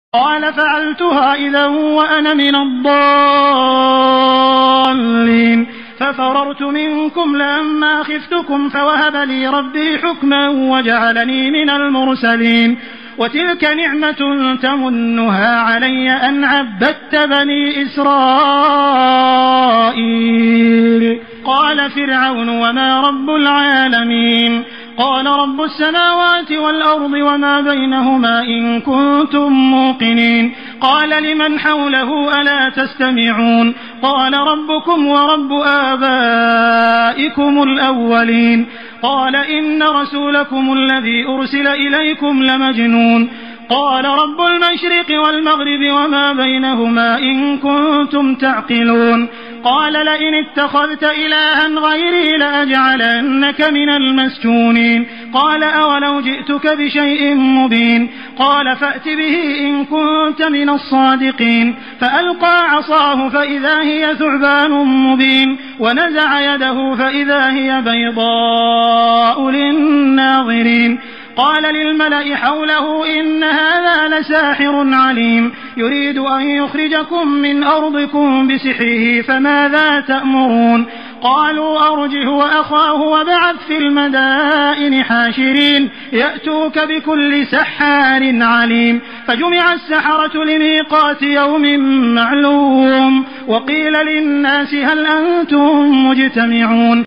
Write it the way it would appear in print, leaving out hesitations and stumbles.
قال فعلتها إذا وأنا من الضالين ففررت منكم لما خفتكم فوهب لي ربي حكما وجعلني من المرسلين وتلك نعمة تمنها علي أن عبدت بني إسرائيل. قال فرعون وما رب العالمين قال رب السماوات والأرض وما بينهما إن كنتم موقنين. قال لمن حوله ألا تستمعون قال ربكم ورب آبائكم الأولين. قال إن رسولكم الذي أرسل إليكم لمجنون. قال رب المشرق والمغرب وما بينهما إن كنتم تعقلون. قال لئن اتخذت إلها غيري لأجعلنك من المسجونين. قال أولو جئتك بشيء مبين قال فأت به إن كنت من الصادقين. فألقى عصاه فإذا هي ثعبان مبين ونزع يده فإذا هي بيضاء للناظرين. قال للملأ حوله إن هذا لساحر عليم يريد أن يخرجكم من أرضكم بسحره فماذا تأمرون. قالوا أرجه وأخاه وابعث في المدائن حاشرين يأتوك بكل سحار عليم. فجمع السحرة لميقات يوم معلوم وقيل للناس هل أنتم مجتمعون